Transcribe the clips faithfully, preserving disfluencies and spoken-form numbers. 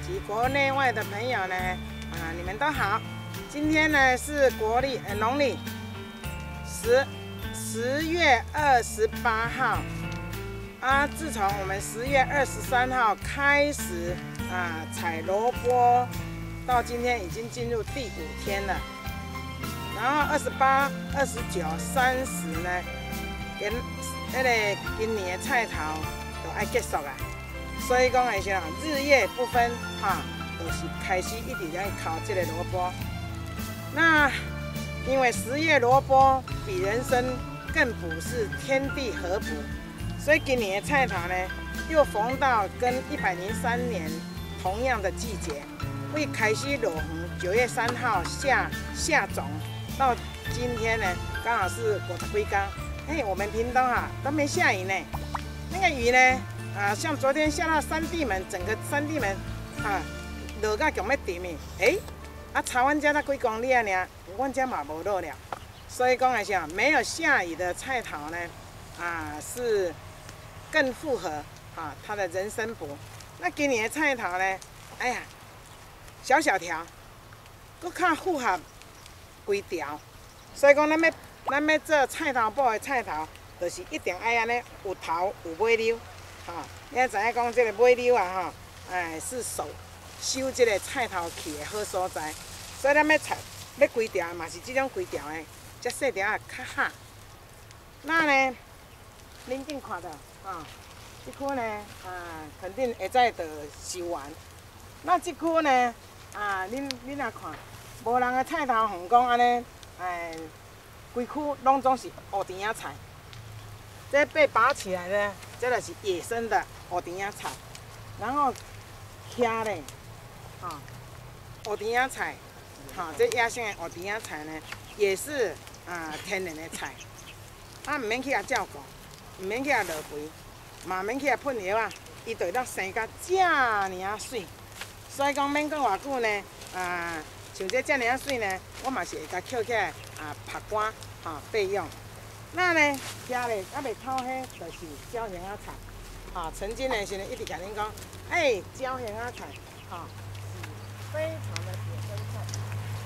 及国内外的朋友呢，啊，你们都好。今天呢是国历呃农历十十月二十八号啊。自从我们十月二十三号开始啊采萝卜，到今天已经进入第五天了。然后二十八、二十九、三十呢，跟那个今年的菜头都要结束啊。所以讲的是日夜不分哈，就是开始一直在烤这个萝卜。那因为十月萝卜比人参更补，是天地合补，所以今年的菜头呢，又逢到跟一百零三年同样的季节，会开始落黄，九月三号下下种，到今天呢，刚好是五十几天。哎，我们屏东哈都没下雨呢，那个雨呢？啊，像昨天下到三地门，整个三地门啊，落到强要沉的。哎，啊，朝阮家才几公里啊尔，阮家嘛无落了。所以讲来讲，没有下雨的菜头呢，啊，是更符合啊它的人参补。那今年的菜头呢，哎呀，小小条，搁较符合规条。所以讲，咱要咱要做菜头补的菜头，就是一定爱安尼有头有尾溜。哈，你也知影讲这个尾溜啊，哈，哎是手收这个菜头去的好所在，所以咱要菜要规条嘛是这种规条的，这细条啊较哈。那呢，恁顶看到啊，这区呢啊肯定会再就收完。那这区呢啊，恁恁啊看，无人的菜头红讲安尼，哎，规区拢总是乌甜仔菜。这被拔起来呢，这个是野生的乌甜仔菜，然后徛咧，啊，乌甜仔菜，哈，这野生的乌甜仔菜呢，也是啊天然的菜，啊唔免去遐照顾，唔免去遐落肥，嘛免去遐喷药啊，伊就会当生甲这尔水，所以讲免讲偌久呢，啊，像这这尔水呢，我嘛是会甲捡起来啊晒干，哈备用。那呢，家咧还袂透迄，就是椒咸仔菜。哈，曾经的时阵一直甲恁讲，哎，椒咸仔菜，哈，是非常的野生菜。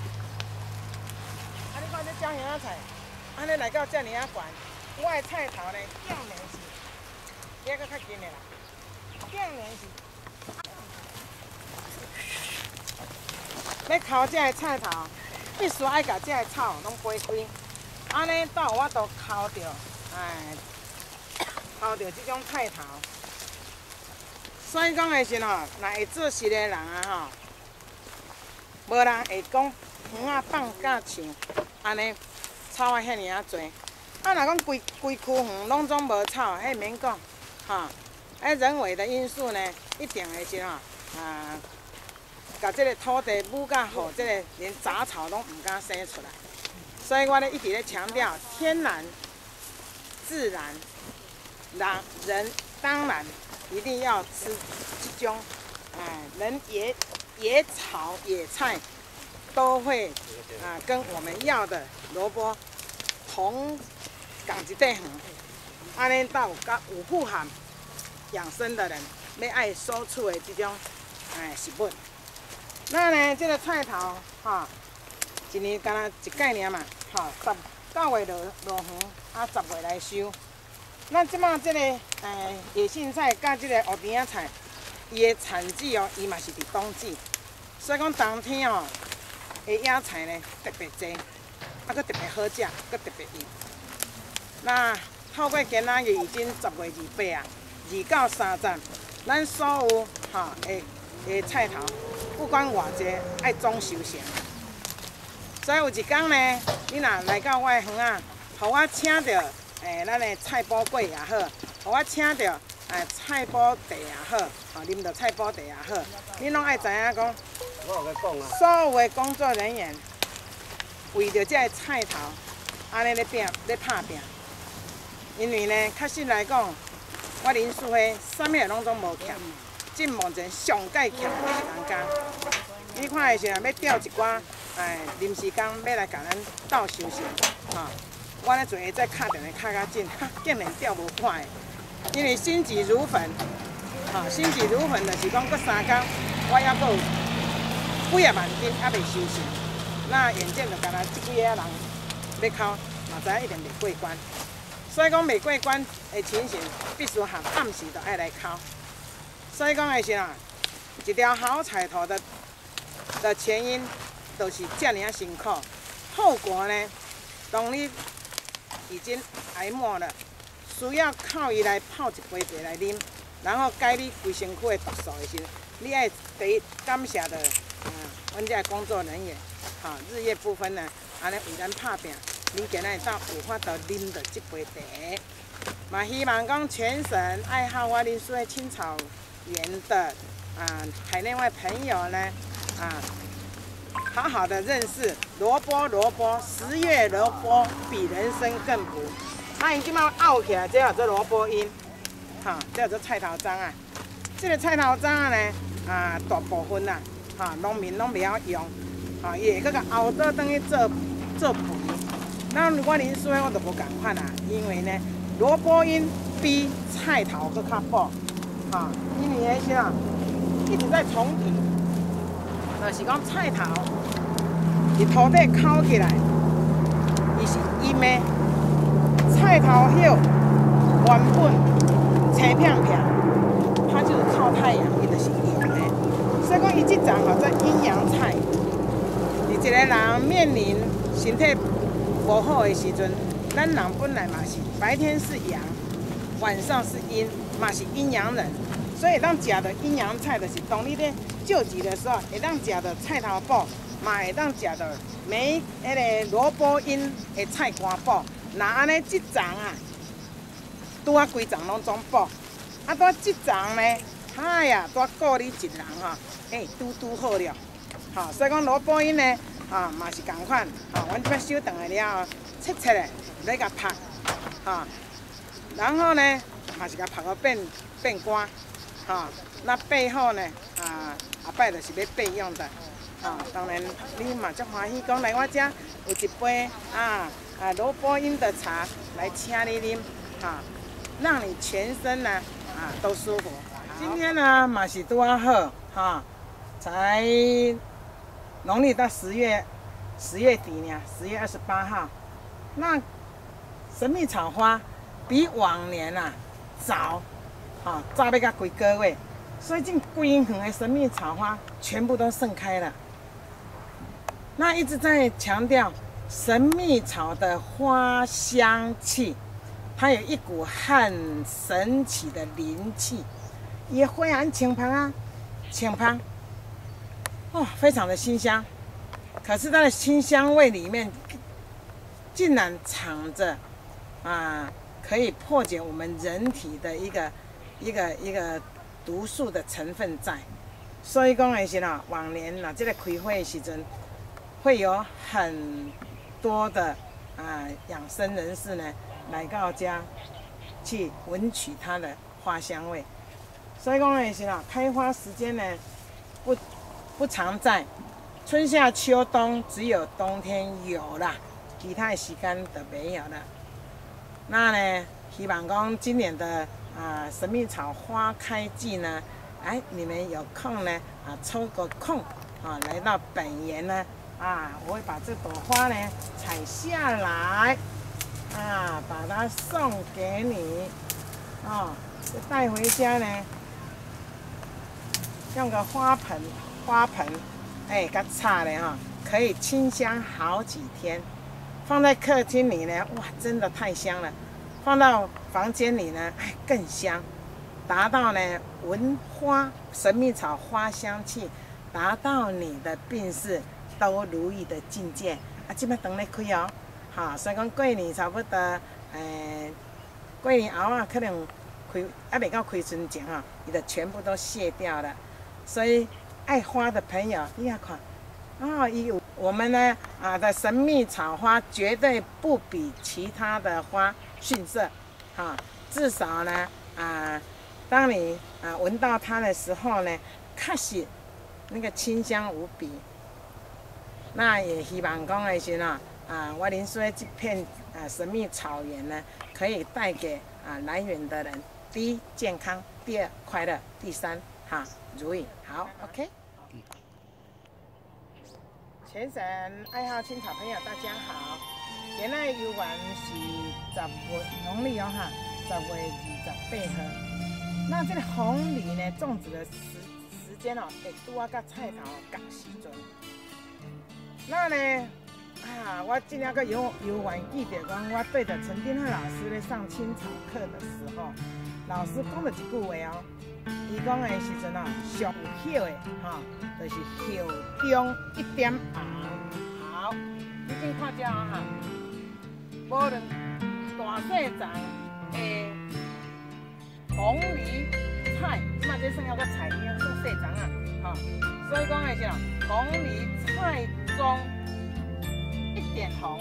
啊，你看这椒咸仔菜，安尼来到这尔啊悬，我的菜头呢，竟然是，这个较近的啦，竟然是，要烤这个菜头，必须爱甲这个草拢掰开。安尼才有法度烤着，哎，烤着这种菜头。所以讲的是吼，若会做事的人啊吼，无人会讲鱼啊放甲像安尼草啊遐尔啊多。啊，若讲规规区园拢总无草，迄免讲，哈，迄人为的因素呢，一定的是吼，啊，甲这个土地母甲好，这个连杂草拢唔敢生出来。所以我咧一直咧强调天然、自然、人人当然一定要吃这种，哎，人野野草野菜都会啊跟我们要的萝卜同共一块园，安尼才有甲有富含养生的人要爱所处的这种哎食物。那呢，这个菜头哈。一年干那一概念嘛，吼，十九月落落黄，啊十月来收。那即马即个诶野苋菜甲即个乌甜仔菜，伊的产季哦，伊嘛是伫冬季，所以讲冬天哦，的野菜呢特别多，啊佮特别好食，佮特别硬。那透过今仔日已经十月二八啊，二到三十，咱所有吼的的菜头，不管偌济，爱总收成。所以有一天呢，你若来到我的园啊，互我请到诶咱的菜脯粿也好，互我请到诶菜脯茶也好，吼啉到菜脯茶也好，你拢爱知影讲，我有甲讲啊，所有的工作人员为着这个菜头，安尼咧拼咧拍拼，因为呢，确实来讲，我林淑慧啥物拢总无欠，即目前上界欠就是人家。你看的时阵要调一寡，哎，临时工要来甲咱斗收成，哈、哦，我咧做下再敲电话敲较紧，哈，竟然调无看的，因为心急如焚，哈、哦，心急如焚就是讲，搁三工， 我还阁有几啊万斤还未收成。那眼见着干那即几个人要考，嘛知影一定袂过关。所以讲袂过关的情形，必须含暗时就爱来考。所以讲的是啊，一条好彩头的的前因，就是这尔啊辛苦。后果呢，当你已经挨末了，需要靠伊来泡一杯茶来啉，然后解你规身躯的毒素的时候，你爱第一感谢的，嗯，阮遮工作人员，哈，日夜不分呢，安尼为咱拍拼，你今日到有法度啉到这杯茶，嘛希望讲全省爱好我林书的青草园的啊海内外朋友呢，啊。好好的认识萝卜，萝卜十月萝卜比人生更补。啊，因即摆拗起来，这叫做萝卜缨，哈，这叫做菜头秧啊。这个菜头秧呢，啊，大部分啊，哈，农民拢袂晓用，哈，伊会搁甲熬倒等去做做肥。那我林书我就无共款啦，因为呢，萝卜缨比菜头搁较补，哈，因为迄些啊一直在重提。就是讲菜头，伫土地烤起来，伊是阴的；菜头叶原本青片片，它就是靠太阳，伊就是阳的。所以讲，伊即种吼做阴阳菜。伫一个人面临身体无好的时阵，咱人本来嘛是白天是阳，晚上是阴，嘛是阴阳人。所以当食的阴阳菜，就是当你咧救急的时候，会当食的菜头补，嘛会当食的梅迄个萝卜缨的菜干补。那安尼即丛啊，拄啊规丛拢总补。啊，拄即丛呢，哎呀，拄顾你一人吼，哎，拄拄好了。吼，所以讲萝卜缨呢，啊，嘛是共款。吼，阮即摆收顿来了后，切切的要甲拍，吼，然后呢，嘛是甲拍到变变干。哈、哦，那背后呢？啊，后摆就是要备用的。啊、哦，当然你嘛足欢喜，讲来我遮有一杯啊啊萝卜缨的茶来请你啉，哈、哦，让你全身呢啊都舒服。今天呢嘛是拄啊好，哈、哦，才农历到十月十月底呢，十月二十八号。那神秘草花比往年啊早。啊，早要到几个月，所以这规园的神秘草花全部都盛开了。那一直在强调神秘草的花香气，它有一股很神奇的灵气，也会很清香啊，清香，哦，非常的清香。可是它的清香味里面，竟然藏着啊，可以破解我们人体的一个。一个一个毒素的成分在，所以讲的是啦，往年呐，这个开会的时阵，会有很多的啊养生人士呢来到家去闻取它的花香味。所以讲的是啦，开花时间呢不不常在，春夏秋冬只有冬天有啦，其他的时间都没有了。那呢，希望讲今年的。啊，神秘草花开季呢，哎，你们有空呢啊，抽个空啊，来到本园呢啊，我会把这朵花呢采下来啊，把它送给你啊，带回家呢，用个花盆，花盆，哎，较插的哈，可以清香好几天，放在客厅里呢，哇，真的太香了。放到房间里呢，哎，更香，达到呢闻花神秘草花香气，达到你的病势都如意的境界。啊，即摆等咧开哦，哈，所以讲过年差不多，诶，过年后啊，可能开还未到开春前哈，伊就全部都谢掉了。所以爱花的朋友，你要看，哦，伊有我们呢啊的神秘草花绝对不比其他的花。逊色，哈，至少呢，啊，当你啊闻到它的时候呢，确实那个清香无比。那也希望讲的是呢，啊，我林书的这片啊神秘草原呢，可以带给啊来源的人，第一健康，第二快乐，第三哈，如意。好 ，OK。全省爱好青草朋友，大家好。今仔游玩是十月农历哦哈，十月二十八号。那这个红梨呢，种植的时时间哦，会拄啊甲菜头同时阵。那呢，啊，我今仔个游游玩记得讲，我对着陈丁汉老师咧上青草课的时候，老师讲了一句话哦。伊讲的时阵哦，上有叶的哈，就是叶中一点红。好，你先看这哦哈，无论大细长的红梨菜，即马这算要个菜叶，算细长啊，哈。所以讲的是哦，红梨菜中一点红，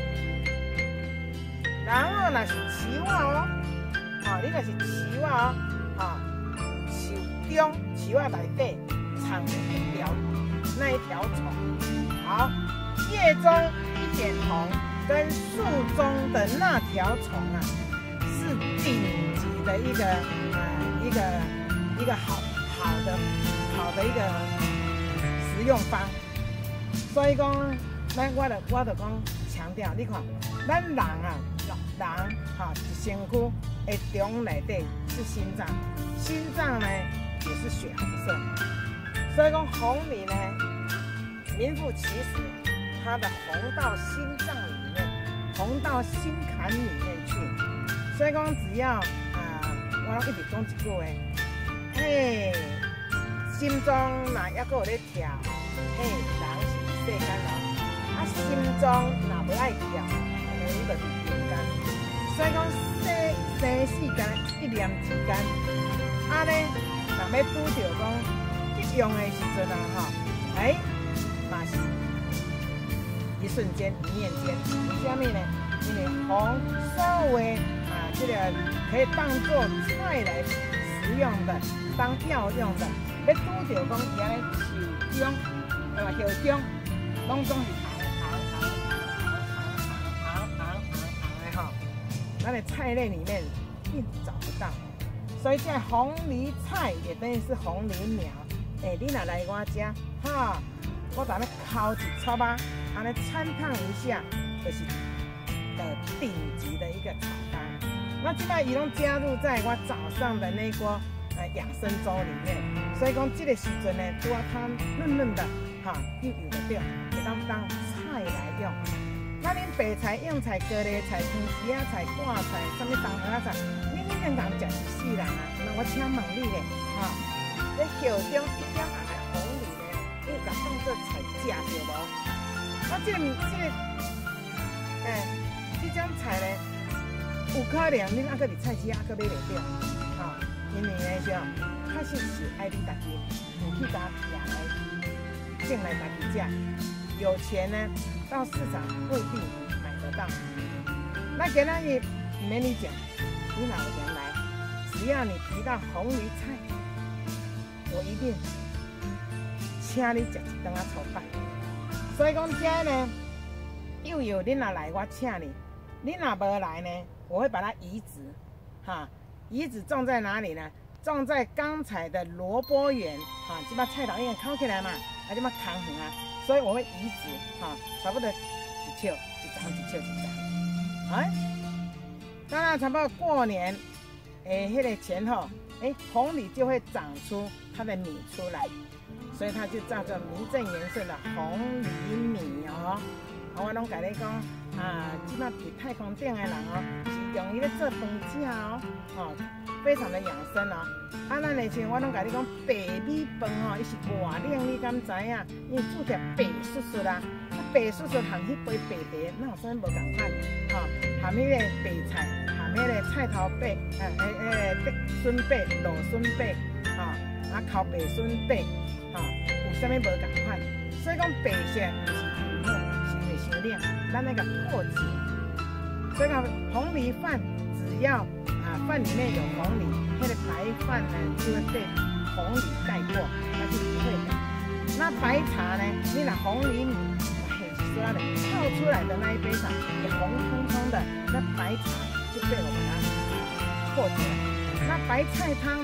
然后若是树仔哦，哈，你若是树仔哦，哈。树中树仔内底藏一条那一条虫，好，叶中一点红，跟树中的那条虫啊，是顶级的一个呃一个一个好好的好的一个食用方。所以讲，咱我就我就讲强调，你看，咱人啊，人哈一身躯的中内底是心脏。心脏呢也是血红色，所以讲红梨呢，名副其实，它的红到心脏里面，红到心坎里面去。所以讲只要啊、呃，我一直讲一句话，嘿，心中若还阁有咧跳，嘿，人是世间人，啊，心中若无爱跳，嘿，你就是人间。所以讲生生世间一念之间。啊咧，若要拄着讲一用的时阵啊，吼，哎，嘛是一瞬间、一念间。为什么呢？因为红稍微啊，这个可以当做菜来食用的，当药用的。要拄着讲伊安尼树中，呃，叶中，拢总是红红红红红红红红的吼。咱的菜类里面并找不到。所以这红梨菜也等于是红梨苗，哎、欸，你若来我家，哈，我把它烤一撮吧，安尼参烫一下，就是的顶级的一个炒单。那现在伊拢加入在我早上的那锅呃养生粥里面，所以讲这个时阵呢，拄啊汤嫩嫩的，哈，又有的对，会当当菜来用。那恁白菜、硬菜、高丽菜、藤丝仔菜、挂菜，什么东河菜，你你两人食一世人啊？那我请问你咧，哈、哦，这叶中一点红的红梨咧，你有甲当做菜食着无？那这个这个，哎、欸，这种菜咧，有可能恁还阁伫菜市还阁买袂着，哈、哦，因为咧是哦，确实是爱你家己，你去家野来，种来家己食。有钱呢，到市场未必买得到。那今仔日唔免你讲，你哪有人来？只要你提到红梨菜，我一定请你食一顿啊炒饭。所以讲这呢，又有你哪来，我请你；你哪无来呢，我会把它移植，哈，移植种在哪里呢？种在刚才的萝卜园，哈，这把菜头已经烤起来嘛，啊，这把扛远啊。所以我会移植，哈、哦，差不多一尺一张，一尺一张，哎，当然差不多过年，诶，迄个前后，诶，红梨就会长出它的米出来，所以它就叫做名正言顺的红梨米哦。啊，我拢甲你讲，啊，即马伫太空顶的人哦，是用伊咧做饭食哦，哦，非常的养生哦。啊，咱的像我拢甲你讲，白米饭吼，伊是偌冷，你敢知影？因为煮起白雪雪啦，啊，白雪雪含迄杯白茶，哪有啥无共款？吼，含迄个白菜，含迄个菜头白，诶诶诶，笋白、芦笋白，吼，啊，烤白笋白，吼，有啥物无共款？所以讲白色不是很好，是会伤冷，咱那个破解。所以讲红梨饭，只要啊饭里面有红梨，那个白饭呢就会被红梨盖过，它就不会的。那白茶呢，你拿红梨米很刷的泡出来的那一杯茶也红彤彤的，那白茶就被我把它破解了。那白菜汤呢，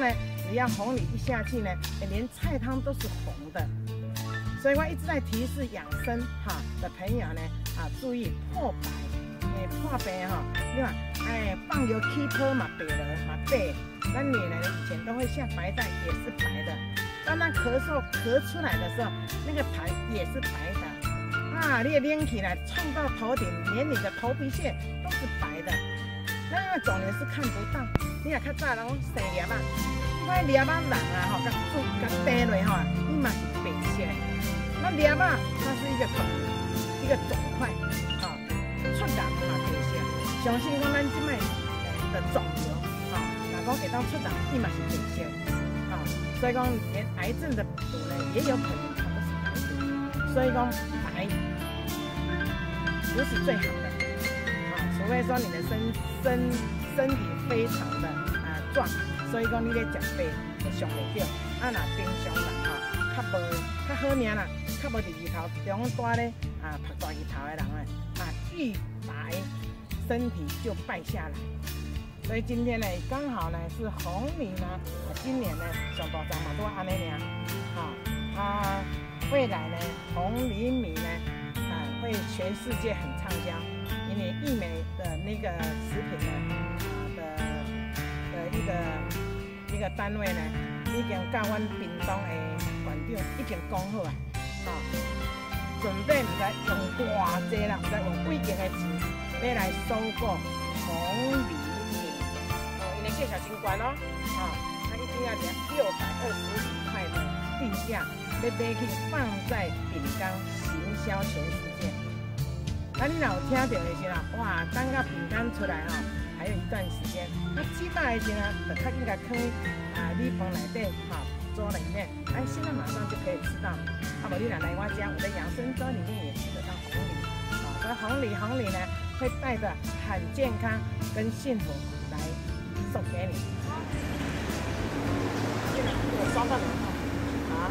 只要红梨一下去呢，连菜汤都是红的。所以我一直在提示养生哈的朋友呢，啊，注意破白，诶，破白哈，你看，哎，放油起泡嘛，白了嘛白，那女人以前都会下白带，也是白的。当他咳嗽咳出来的时候，那个痰也是白的。啊，你拎起来冲到头顶，连你的头皮屑都是白的。那因为肿瘤是看不到，你也较早人生粒啊，你看粒啊人啊吼，甲煮甲低落吼，伊嘛是白色的。那粒啊，它是一个肿，一个肿块，哈、哦，出人嘛白色。相信讲咱即摆的肿瘤，哈、哦，若讲会当出人，伊嘛是白色的，哈、哦，所以讲连癌症的毒呢，也有可能它都是白毒。所以讲白不是最好的。除非说你的身身身体非常的啊壮，所以讲你咧食白会上袂着。啊，若平常啦吼，较无较好命啦，较无伫日头中带咧啊晒大日头的人啊，啊遇白身体就败下来。所以今天呢，刚好呢是红梨呢，今年呢上大张嘛都安尼尔，哈、哦，啊未来呢红梨米呢啊会全世界很畅销。因为益美的那个食品呢，啊的的一个一个单位呢，已经甲阮屏东的馆长已经讲好啊，哈、哦，准备唔知用偌济啦，唔知用几亿的钱，要来收购红梨米，哦，因为价钱真悬哦，啊、哦，它一斤要两六百二十五块的定价，要买去放在饼干行销全世界。那、啊、你若有听到的时候，哇，等到饼干出来哦，还有一段时间。那鸡蛋的时候，就较应该放啊米饭内底哈，粥里面，哎，现在马上就可以吃到。啊，无你若来我家，我的养生粥里面也吃得到红梨，啊，所以红梨红梨呢，会带着很健康跟幸福来送给你。我烧到你啊！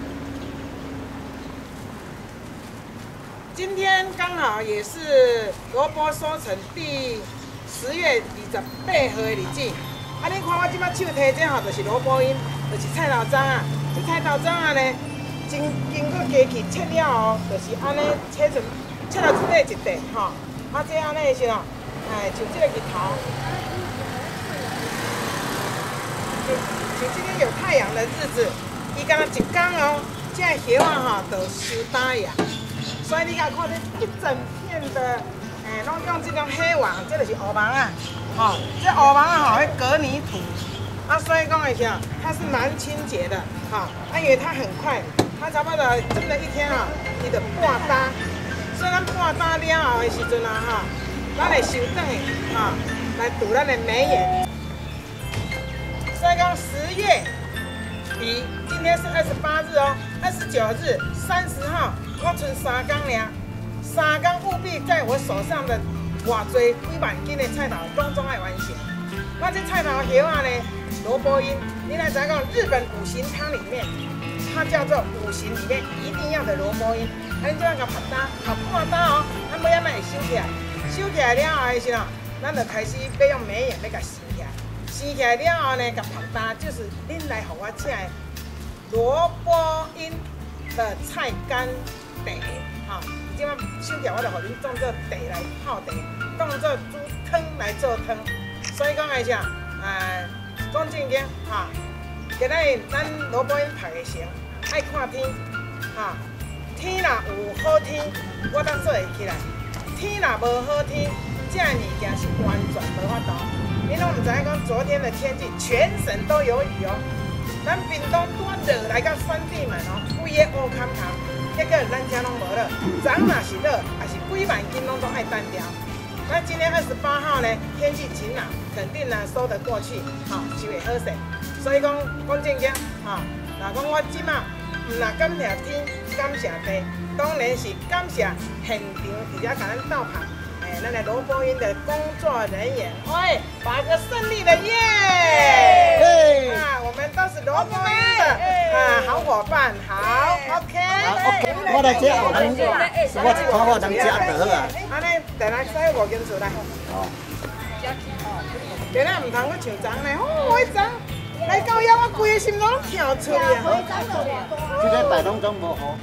今天刚好也是萝卜收成第十月二十八号的日子。啊，你看我即摆手提这吼，就是萝卜缨，就是菜头糉啊。这菜头糉啊呢，经经过机器切了后，就是安尼切成切到一块一块吼。啊，这安尼的时候，哎，像这个日头，像像今天有太阳的日子，伊敢若一天哦，这叶啊吼，就收干呀。所以你看，看这一整片的，诶、欸，拢用这种黑网，这就是乌网啊，吼、哦，这乌网啊，吼，会隔泥土，啊，所以讲的时候，它是蛮清洁的，哈、哦，啊，因为它很快，它差不多真的一天啊，伊就半担，所以咱半担了后的时阵啊，哈、哦，咱会收转去，哈、哦，来补咱的眉眼。所以讲十月底，今天是二十八日哦，二十九日、三十号。我剩三天尔，三天务必在我手上的偌多几万斤的菜头拢总爱完成。我这菜头叶啊呢，萝卜缨，你来知讲日本五行汤里面，它叫做五行里面一定要的萝卜缨。啊，你这样甲拍打，拍半打哦，咱尾仔卖会收起来，收起来了后的时候，咱就开始要用眉眼要甲洗起来，洗起来了后呢，甲拍打就是恁来互我请的萝卜缨的菜干。茶，哈，即摆手起来我就互恁当做茶来泡茶，当做煮汤来做汤。所以讲来讲，啊，讲正经，哈，今仔咱萝卜缨拍的成，爱看天，哈，天若有好天，我当做会起来；天若无好天，这物件是完全无法度。你拢唔知影讲昨天的天气，全省都有雨哦。咱屏东多热来到山地门哦，规个乌坎坎。结果咱遮拢无热，昨若是热，也是几万斤拢总爱单调。那今天二十八号呢，天气晴朗，肯定呢收得过去，好、哦，就会好势。所以讲讲正经，哈、哦，若讲我即马唔若感谢天，感谢地，当然是感谢现场直接甲咱斗拍，诶、欸，咱的萝卜缨的工作人员，喂，把个胜利的耶！啊，我们都是萝卜缨的啊好伙伴，好 ，OK。 OK， 我来这后人，我看我能食就好啊。 安尼，等下洗五斤出来。哦。今仔唔通去像昨呢，哦，迄昨来到遐，我规个心拢跳出来啊！ 这个大拢总无好。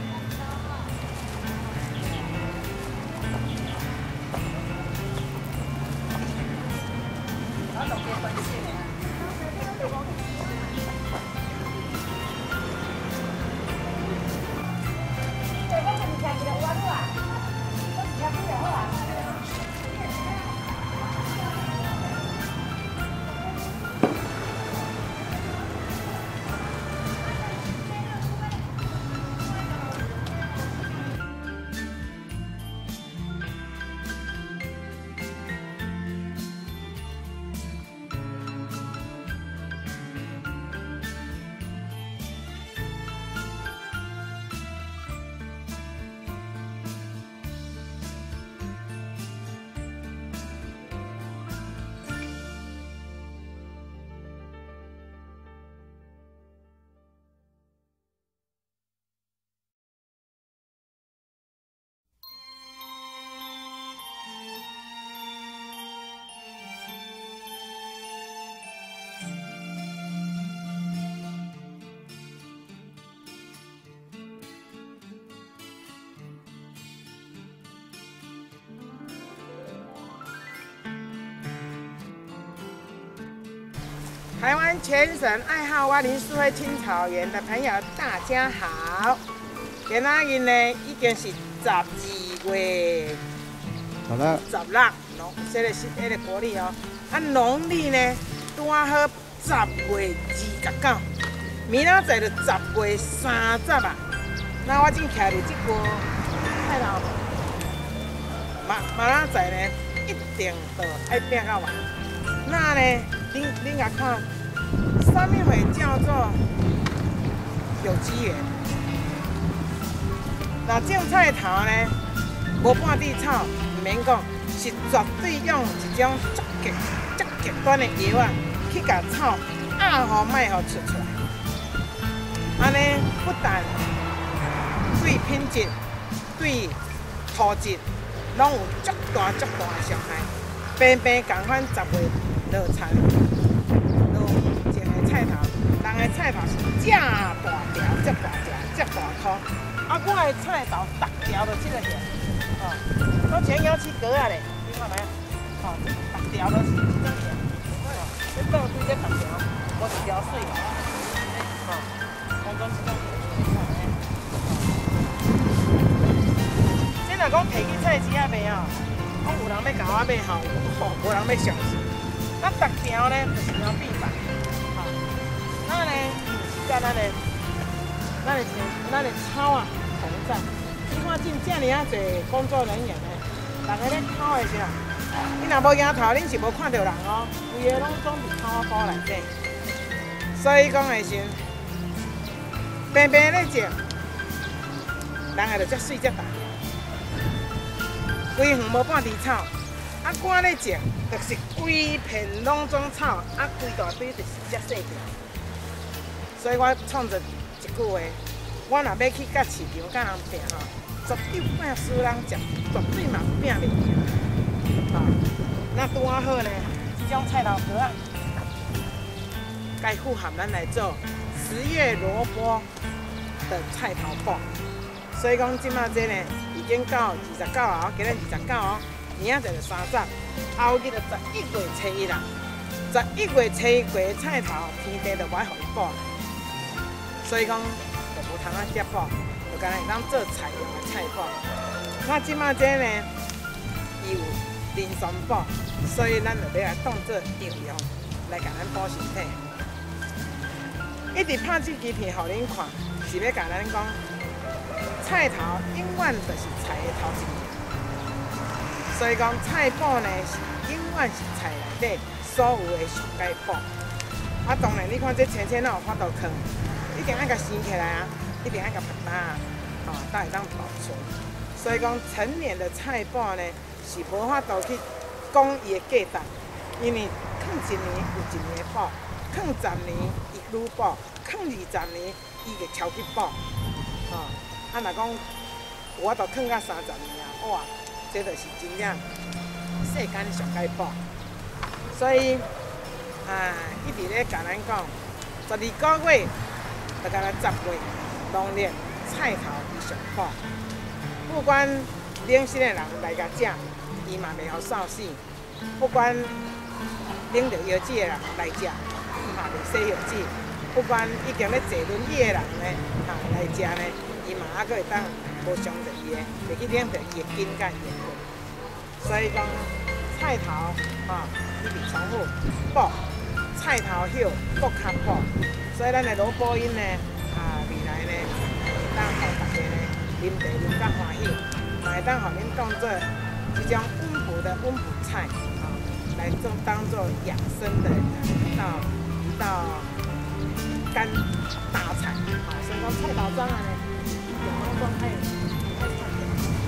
台湾全省爱好蛙林树会青草原的朋友，大家好！今仔日呢，已经是十二月好了， 十六，农，这个是这个国历哦。啊，农历呢，拄好十月二十九，明仔载就十月三十啊。那我正徛伫这个菜头，明明仔载呢，一定都爱拼到完。那呢，恁恁甲看，什么会叫做有机缘？那种菜头呢，无半地草，唔免讲，是绝对用一种足极、足极端的药啊，去甲草压好、卖好出出来。安尼不但对品质、对土质，拢有足大足大的伤害。偏偏共款十月落田，落种的菜头，人的菜头是遮大条、遮大条、遮大颗。啊，我的菜头逐条都这个样，哦，都全油漆格啊咧，你看没？哦，逐条都是这种样，哦，你倒对这逐条，无一条水哦，哦，当中这种，这若讲摕去菜市啊卖哦，讲有人要甲我买吼，吼，无人要相信。那逐条呢，就是要必买，好，那呢，甲咱的。咱的咱的草啊，同在。你看，真正尔啊侪工作人员呢，逐个咧草的时候，你若无抬头，恁是无看到人哦，规个拢总伫草包内底。所以讲的时，平平咧种，人个就遮水遮大条，规园无半枝草。啊，我咧种，就是规片拢种草，啊，规大堆就是遮细条。所以我创着。一句话，我若要去甲市场甲人拼吼，绝对拼输人食，绝对嘛拼袂赢。吼，那拄啊好呢，这种菜头壳啊，该富含咱来做十月萝卜的菜头煲。所以讲，即马这呢已经到二十九啊，今日二十九哦，明仔载就三十，后日就十一月初一啦。十一月初一过的菜头，天地就歹互伊煲。所以讲，就无通啊接煲，就干那会当做菜用的菜煲。那即马这呢，伊有磷酸煲，所以咱就要来当做药用来甲咱补身体。一直拍这支片，互恁看，是要甲咱讲，菜头永远就是菜的头一名。所以讲，菜煲呢是永远是菜内底所有的上佳煲。啊，当然你看这青青哪有法度放？一定爱甲生起来啊！一定爱甲拍打啊！吼，才会当保存。所以讲，成年的菜脯呢，是无法度去讲伊的价值，因为放一年有一年的补，放十年伊愈补，放二十年伊就超级补。吼，啊，若讲我都放到三十年啊，哇，这就是真正世间上佳补。所以，啊，一直咧甲咱讲。 十二个月，就到咱十月，农历菜头伊上好。不管冷心的人来甲食，伊嘛袂晓扫死；不管领着药剂的人来食，伊嘛袂洗药剂；不管已经咧坐轮椅的人呢，啊来食呢，伊嘛还佫会当无伤着伊的，袂去领着伊的筋甲伊的骨。所以讲菜头啊，伊比重复补菜头叶骨较补，所以咱的萝卜缨呢，啊未来呢，会当互大家呢啉茶啉甲欢喜，嘛会当互恁当做一种温补的温补菜啊，来做当做养生的一道一道干大菜啊。所以讲菜头庄啊呢，有当中爱爱菜的。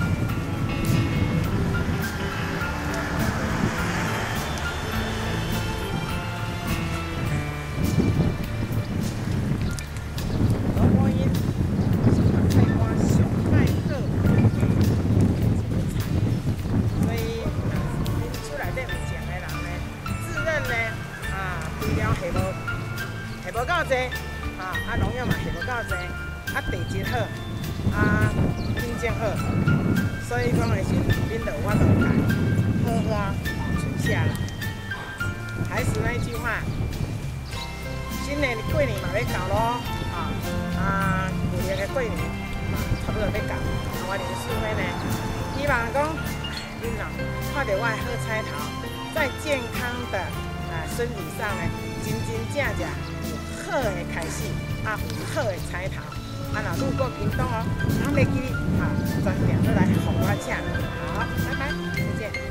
无够济，啊啊农药嘛下无够济，啊地质好，啊品种好，所以讲的是恁就有法度来好好保存下来。还是那句话，新的过年嘛要到咯，啊啊旧年的过年嘛差不多要到，啊我林淑芬呢，希望讲恁哦看到我的好彩头，在健康的啊身体上呢，真真正正。好的开始，啊，有好的彩头，啊，若路过屏东哦，咱袂记啊，专程都来互我请。好，拜拜，再见。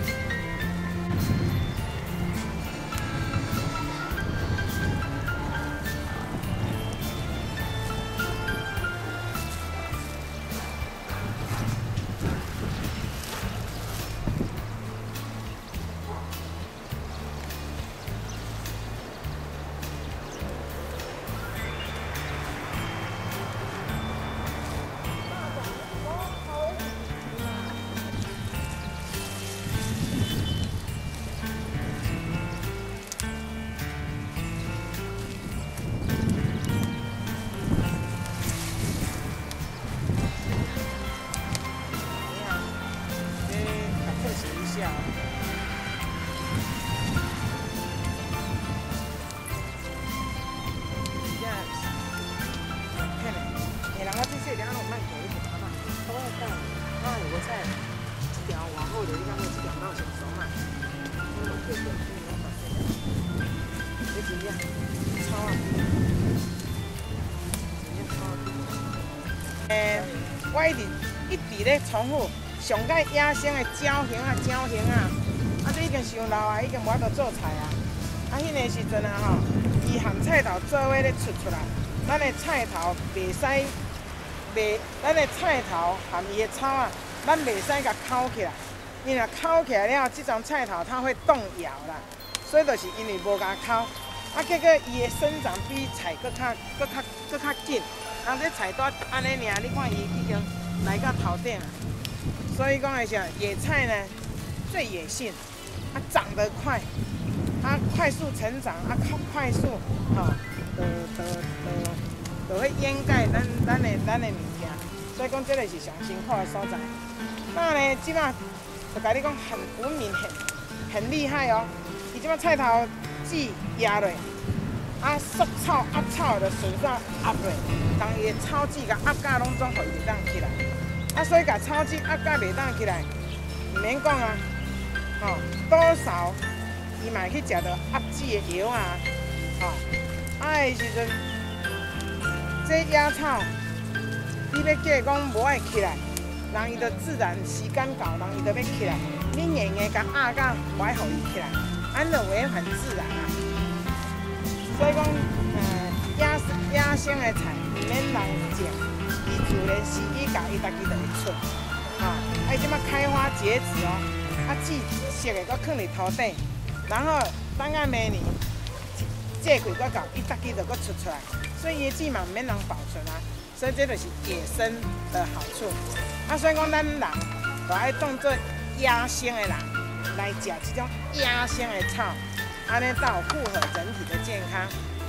诶，我一直一直咧重复上界野生的鸟形啊，鸟形啊，啊这已经伤老啊，已经无法度做菜啊。啊，迄个时阵啊吼，伊含菜头做伙咧出出来，咱的菜头袂使，袂，咱的菜头含伊的草啊，咱袂使甲烤起来。伊若烤起来了，这种菜头它会动摇啦，所以就是因为无甲烤，啊结果伊的生长比菜搁较搁较搁较紧。人这菜单安尼尔，你看伊已经来到头顶了。所以讲的是野菜呢，最野性，啊长得快，啊快速成长，啊快快速，吼、哦，就就就就会掩盖咱咱的咱的物件。所以讲这个是上辛苦的所在。那呢，即摆就甲你讲很文明，很很厉害哦。伊即摆菜头籽压落。啊，缩草压草就顺续压落，当伊的草籽甲压甲拢总互伊当起来。啊，所以甲草籽压甲袂当起来，唔免讲啊，吼、哦，多少伊嘛去食到压籽的药啊，吼、哦，啊的时阵，这野草，你要叫讲无爱起来，人伊就自然时间到，人伊就要起来。你硬硬甲压甲，无爱互伊起来，俺认为很自然啊。所以讲，呃，野野生的菜唔免人种，伊自然时机到，伊家己就会出。啊，啊，伊即摆开花结籽哦，啊，籽熟的搁放伫土底，然后等下明年借开搁到，伊家己就搁出出来。所以伊的籽嘛唔免人保存啊，所以这就是野生的好处。啊，所以讲咱人就爱当做野生的人来食这种野生的草。安尼才有符合整体的健康。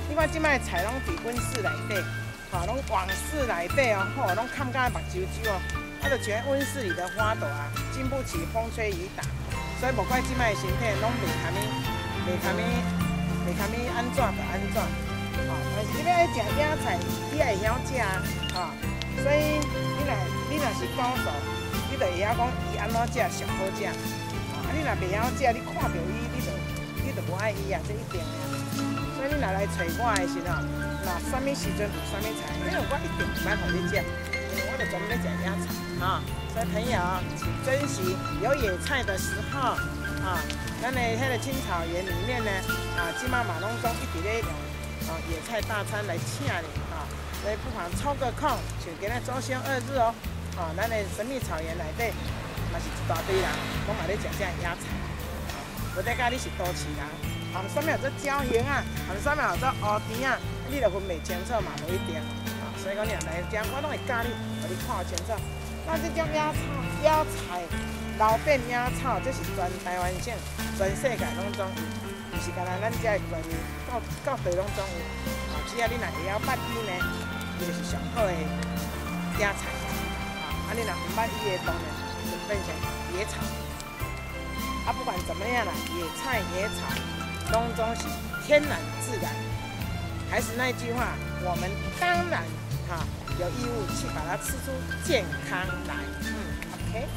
你看即摆菜拢伫温室内底，吼，拢温室内底哦，吼，拢看甲目睭睭哦，啊，就像温室里的花朵啊，经不起风吹雨打，所以无怪即摆的身体拢袂堪咪，袂堪咪，袂堪咪安怎就安怎，吼，但是你要爱食野菜，你也会晓食啊，吼，所以你若你若是高手，你就会晓讲伊安怎食上好食，啊，你若袂晓食，你看到伊，你就你就无爱伊啊，这一定的。所以你若来找我的时候，若啥物时阵有啥物菜，因为我一定唔爱互你食，因为我就专门咧食野菜啊。所以朋友，请珍惜有野菜的时候啊。咱的迄个青草原里面呢，啊，即马马拢总一直咧用啊野菜大餐来请你啊，所以不妨抽个空，像今日周休二日哦，啊，咱的神秘草原内底嘛是一大堆人，拢嘛咧食这野菜，啊，无得讲你是都市人。含上面有做椒盐啊，含上面有做蚵甜啊，你就分袂清楚嘛，无一定啊。所以讲你来这，我拢会教你，互你看清楚。那这种野草、野菜、老变野草，这是全台湾省、全世界拢总有，不是干那咱这个观念，到到地拢总有。啊，只要你若会晓捌伊呢，伊就是上好的野菜。啊，啊你若唔捌伊的，当然就变成野草。啊，不管怎么样啦，野菜、野草。拢总是天然自然，还是那句话，我们当然哈、啊、有义务去把它吃出健康来。嗯 ，OK。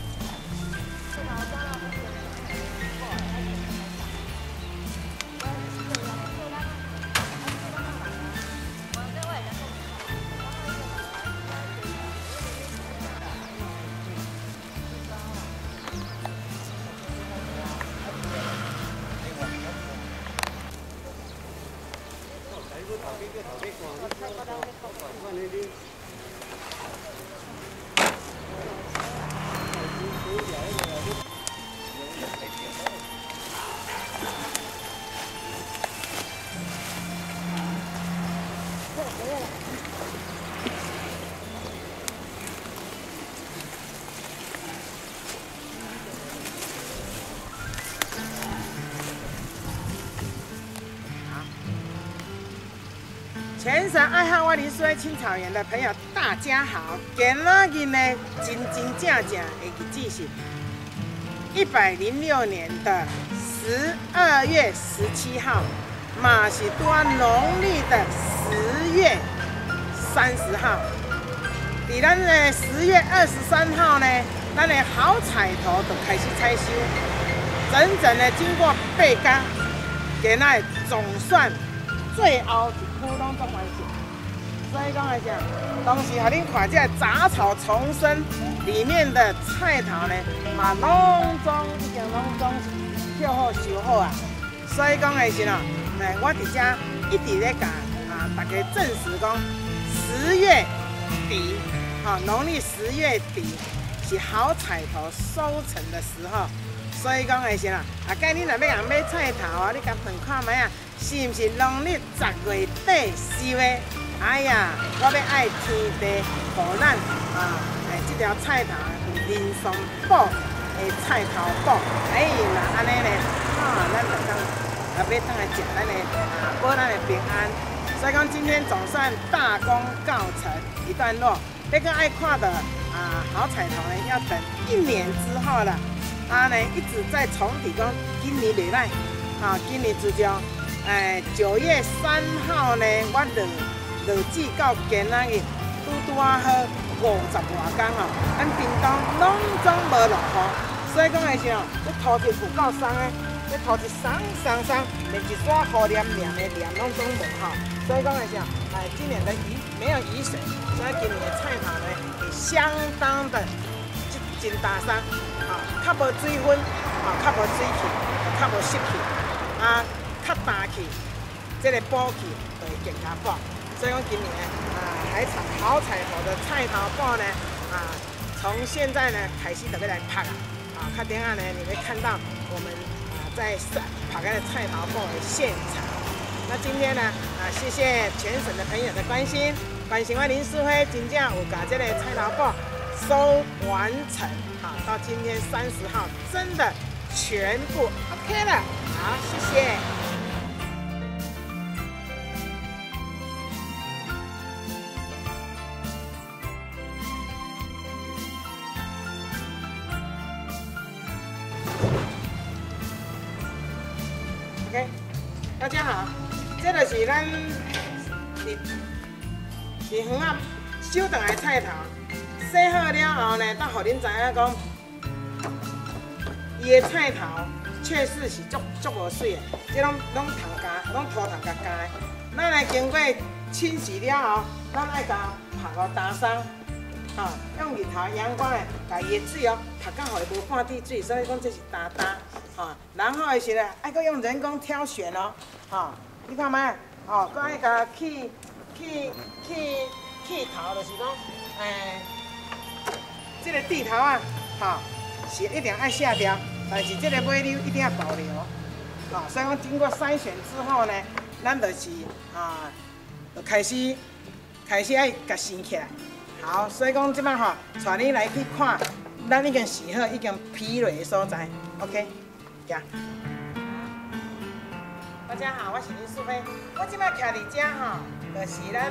全省爱好我林书威青草原的朋友，大家好！今仔日呢，真真正正的日子是一百零六年的十二月十七号，嘛是在农历的十月三十号。伫咱的十月二十三号呢，咱的好彩头就开始采收，整整的经过八天，今仔总算最后一窟拢做完成。所以讲来讲，当时互恁看这杂草丛生里面的菜头呢，嘛拢总已经拢总叫好收好啊。所以讲的是喏，哎，我伫遮一直咧甲啊大家证实讲，十月底，哈，农历十月底是好彩头收成的时候。所以讲的是啦，啊，介你若要人买菜头啊，你甲问看卖啊，是毋是农历十月底收的？哎呀，我要爱天地，互咱啊，哎，这条菜头有人参补的菜头补，哎，那安尼呢，啊，咱就当啊要当来食咱的啊，保咱的平安。所以讲今天总算大功告成一段落。要更爱看的啊，好彩头呢，要等一年之后了。啊呢，一直在重提讲，今年袂歹，啊，今年自从哎九月三号呢，我落落季到今仔日，拄拄啊好五十外天哦，咱屏东拢总无落雨，所以讲的是哦，这土质有够松的，这土质松松松，连一撮雨黏黏的黏拢总无吼，所以讲的是哦，哎，今年的雨没有雨水，所以今年的菜头呢也相当的真大松。啊，较无水分，啊，较无水气，较无湿气，啊，较淡气，这个补气就会更加补。所以讲今年啊，海产好彩头的菜头补呢，啊，从现在呢开始就要来拍啊，啊，看等下呢你会看到我们啊在拍个菜头补的现场。那今天呢，啊，谢谢全省的朋友的关心，关心我林书辉，真正有把这个菜头补收完成。好，到今天三十号，真的全部 OK 了。好，谢谢。 大家好，这就是咱是是园仔收回来的菜头，洗好了后呢，当互恁知影讲，伊的菜头确实是足足无水的，这拢拢头家，拢土头家家的。咱来经过清洗了后，咱爱甲晒互干松，吼、哦，用日头阳光的，甲伊的水哦晒到互伊无半滴水，所以讲这是干干。 哦，然后的时呢，爱搁用人工挑选哦，哦，你看卖，哦，搁爱甲去去去去头，就是讲，诶，这个地头啊，哈、哦，是一定爱下掉，但是这个尾溜一定要保留，哦，所以讲经过筛选之后呢，咱就是啊，就开始开始爱甲生起来，好，所以讲即摆吼，带你来去看，咱已经洗好，已经批落的所在 ，OK。 大家好，我是林淑菲。我即摆徛伫遮吼，就是咱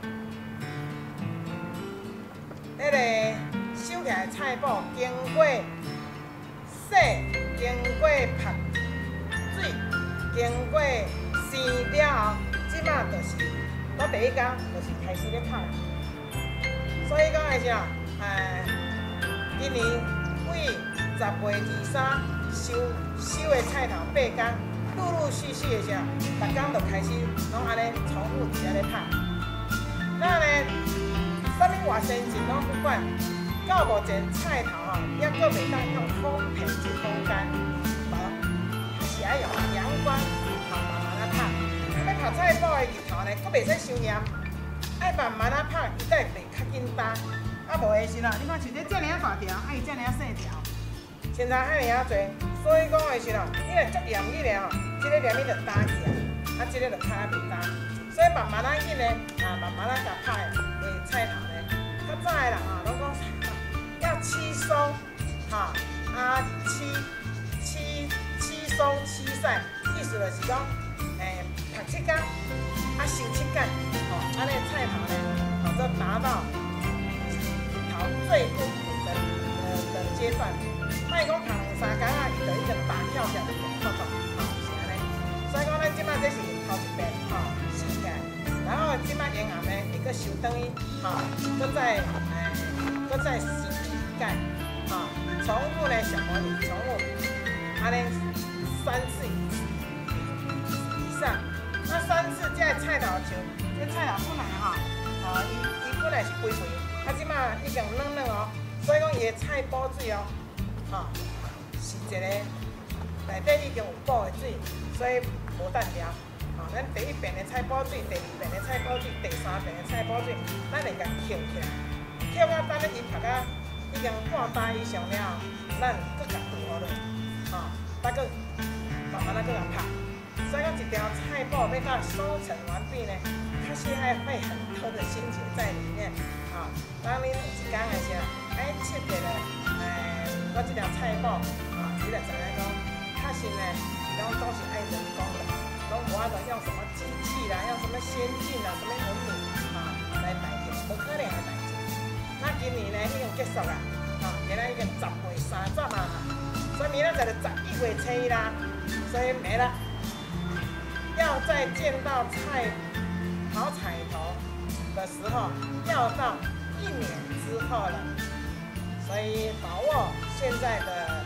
迄个收起来菜脯，经过洗，经过晒水，经过生了后，即摆就是我第一工就是开始咧拍。所以讲的是啊，诶，今年为十月二三。 收收的菜头八工，陆陆续续的时候，逐工就开始拢安尼重复伫遐咧拍。那呢，啥物外先进拢不管，到目前菜头吼，抑阁袂当用风培去风干，无，还是爱用阳光，吼慢慢啊拍。要拍菜脯的日头呢，阁袂使伤炎，爱慢慢啊拍，伊才会较紧干。啊无的时啦，你看像这遮尔大条，啊伊遮尔细条。 现在遐尼啊侪，所以讲的是咯，因为足严起来吼，即个黏米就打起来，啊，即个就较袂打，所以慢慢啊紧呢，啊，慢慢啊甲拍的菜头呢，较早的人啊，拢讲要七松，哈，啊七七七松七晒，意思就是讲，诶，拍七工，啊收七工，吼，安尼菜头呢，吼，则达到头最丰富的的的阶段。 莫讲拍两三工啊，伊就已经大跳跳就变透透，吼是安尼。所以讲咱即摆这是头一遍，吼洗起来，然后即摆沿岸呢，会搁收转去，吼，搁再诶，搁再洗盖，吼，重复呢小模拟重复，安尼三次以上。那三次这菜头像，这菜头本来吼，哦，伊伊本来是肥肥，啊，即摆已经软软哦，所以讲伊的菜脯水哦。 吼，是一个内底已经有补的水，所以无单调。吼，咱第一遍的菜脯水，第二遍的菜脯水，第三遍的菜脯水，咱会甲捡起来，捡到等咧伊拍到已经半打以上了后，咱搁甲除好落，吼，再搁慢慢啊搁甲拍。所以讲一条菜脯要到收成完毕呢，它是还会很多的心血在里面。啊，当恁有一工的时候，哎，切起来，哎。 我这条菜脯啊，你就知影讲，较实呢，拢总是爱人工的，拢无法度用什么机器啦，用什么先进啦，什么文明啊来代替，无可能的代志。那今年呢已经结束啦，啊，今仔已经十月三十啊，所以明仔载就十一月初一啦，所以没了。要再见到菜好彩头的时候，要到一年之后了。 所以把握现在的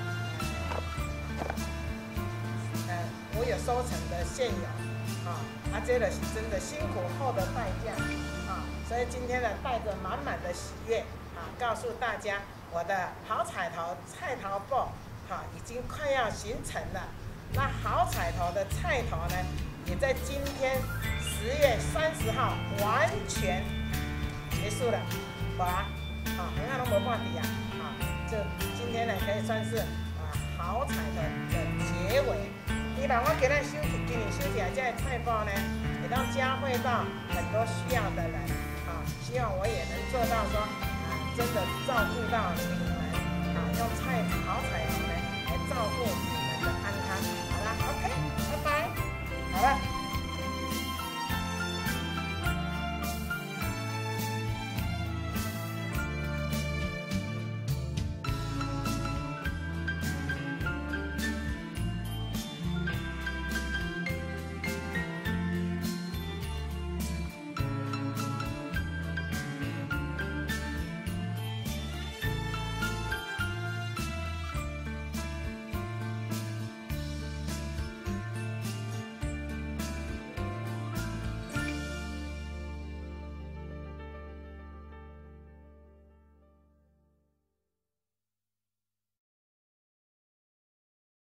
呃我有收成的现有啊，啊这个是真的辛苦后的代价啊，所以今天呢带着满满的喜悦啊，告诉大家我的好彩头菜头脯啊已经快要形成了。那好彩头的菜头呢，也在今天十月三十号完全结束了，好啊，啊，你看拢无半滴啊。 就今天呢，可以算是啊好彩的的结尾。希望我今日收起，今年收起来这菜脯呢，也能教会到很多需要的人啊。希望我也能做到说啊，真的照顾到你